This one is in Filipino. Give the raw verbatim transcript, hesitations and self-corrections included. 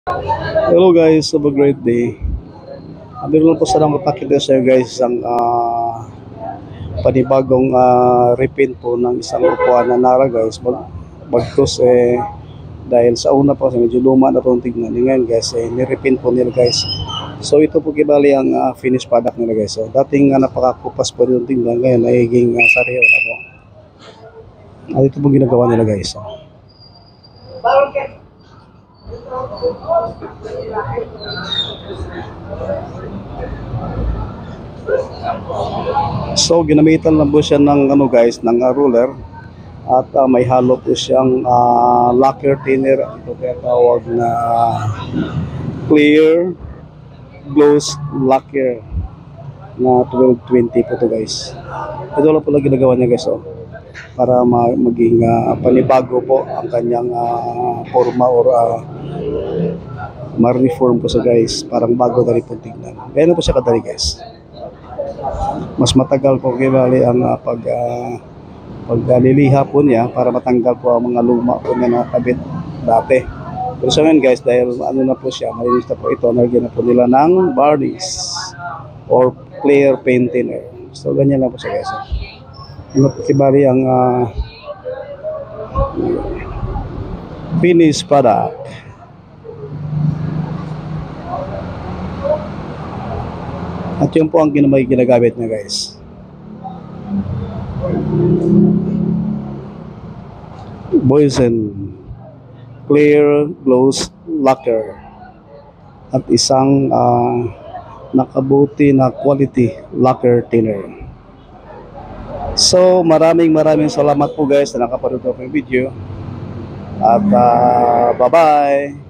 Hello guys, have a great day. Abi lang po sana mapakita sa inyo guys isang ah, panibagong ah, repaint po ng isang upuan na nara guys. Bag bagkus eh dahil sa una po medyo luma na po ang tignan. Ngayon guys eh ni-repaint po nila guys. So ito po kibali ang ah, finished product nila guys. So dating uh, napakakupas po yung tignan, ngayon nagiging uh, sariho na po. At ito po ginagawa nila guys. So. So ginamitan lang po siya ng ano guys, ng uh, ruler at uh, may halo po siyang uh, lacquer thinner, ito kaya tawag na uh, clear gloss lacquer na twelve twenty po to guys. Ito lang po lang ginagawa niya guys, oh, para ma maging uh, panibago po ang kanyang uh, forma or uh, ma-reform po sa guys, parang bago na rin po tignan. Ganyan po siya kadali guys. Mas matagal po kibali ang uh, pag uh, pagdaliliha po niya para matanggal po ang mga luma po niya nakabit dati. Pero sa ngayon guys, dahil ano na po siya, malinis na po ito, nalagyan na po nila ng varnish or clear paint thinner. So ganyan lang po siya guys. Ano po kibali ang uh, finished product. At yun po ang ginamay ginagamit niya guys. Boysen clear gloss lacquer at isang uh, nakabuti na quality lacquer thinner. So maraming maraming salamat po guys na nakapanood po ng video at uh, bye bye.